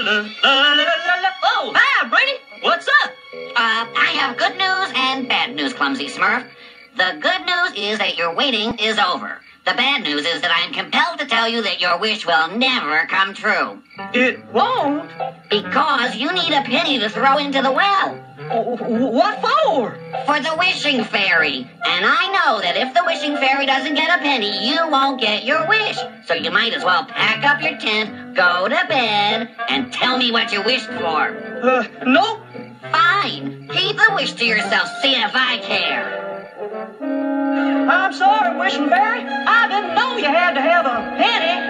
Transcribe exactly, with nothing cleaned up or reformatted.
Oh, hi, Brady. What's up? Uh, I have good news and bad news, Clumsy Smurf. The good news is that your waiting is over. The bad news is that I am compelled to tell you that your wish will never come true. It won't? Because you need a penny to throw into the well. What for? For the wishing fairy. And I know that if the wishing fairy doesn't get a penny, you won't get your wish. So you might as well pack up your tent, go to bed, and tell me what you wished for. Uh, nope. Fine. Keep the wish to yourself, see if I care. I'm sorry, wishing fairy. I didn't know you had to have a penny.